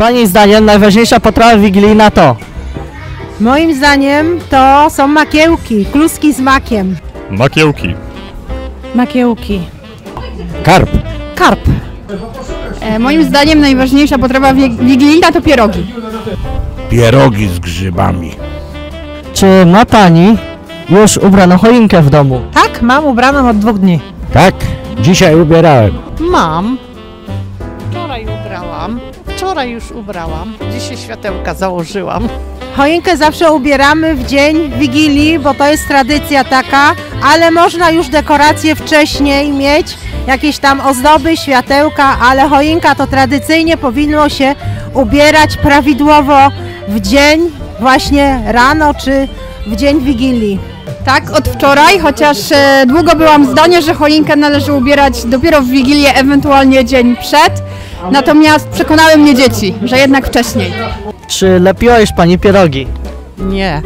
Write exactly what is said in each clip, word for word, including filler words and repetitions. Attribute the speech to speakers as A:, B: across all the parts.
A: Pani zdaniem najważniejsza potrawa wigilijna to?
B: Moim zdaniem to są makiełki, kluski z makiem.
C: Makiełki.
B: Makiełki.
D: Karp.
B: Karp.
E: E, moim zdaniem najważniejsza potrawa wigilijna to pierogi.
D: Pierogi z grzybami.
A: Czy ma Pani już ubraną choinkę w domu?
B: Tak, mam ubraną od dwóch dni.
D: Tak, dzisiaj ubierałem.
F: Mam. Wczoraj ubrałam. Wczoraj już ubrałam. Dzisiaj światełka założyłam.
B: Choinkę zawsze ubieramy w dzień Wigilii, bo to jest tradycja taka, ale można już dekoracje wcześniej mieć, jakieś tam ozdoby, światełka, ale choinka to tradycyjnie powinno się ubierać prawidłowo w dzień, właśnie rano czy w dzień Wigilii.
E: Tak, od wczoraj, chociaż e, długo byłam zdania, że choinkę należy ubierać dopiero w Wigilię, ewentualnie dzień przed. Natomiast przekonały mnie dzieci, że jednak wcześniej.
A: Czy lepiła już Pani pierogi?
F: Nie.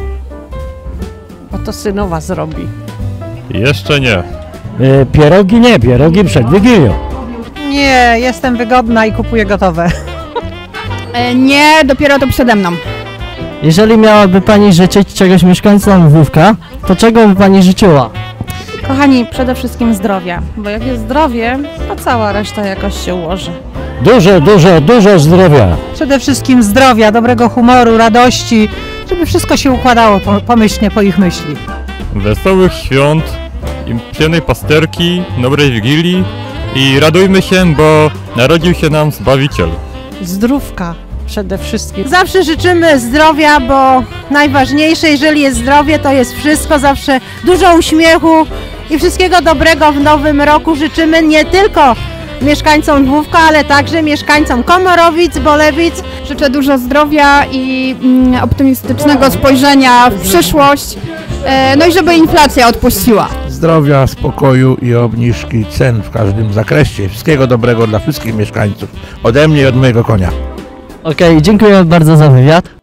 F: Bo to synowa zrobi.
C: Jeszcze nie.
D: Yy, pierogi nie, pierogi przed Wigilią.
B: Nie, jestem wygodna i kupuję gotowe.
E: E, nie, dopiero to przede mną.
A: Jeżeli miałaby Pani życzyć czegoś mieszkańcom Lwówka, to czego by Pani życzyła?
G: Kochani, przede wszystkim zdrowia, bo jak jest zdrowie, to cała reszta jakoś się ułoży.
D: Dużo, dużo, dużo zdrowia.
B: Przede wszystkim zdrowia, dobrego humoru, radości, żeby wszystko się układało pomyślnie po ich myśli.
C: Wesołych świąt, i przyjemnej pasterki, dobrej wigilii i radujmy się, bo narodził się nam Zbawiciel.
F: Zdrówka przede wszystkim.
B: Zawsze życzymy zdrowia, bo najważniejsze, jeżeli jest zdrowie, to jest wszystko. Zawsze dużo uśmiechu i wszystkiego dobrego w nowym roku życzymy nie tylko mieszkańcom Lwówka, ale także mieszkańcom Komorowic, Bolewic.
E: Życzę dużo zdrowia i mm, optymistycznego spojrzenia w przyszłość, e, no i żeby inflacja odpuściła.
D: Zdrowia, spokoju i obniżki cen w każdym zakresie. Wszystkiego dobrego dla wszystkich mieszkańców. Ode mnie i od mojego konia.
A: Okej, dziękuję bardzo za wywiad.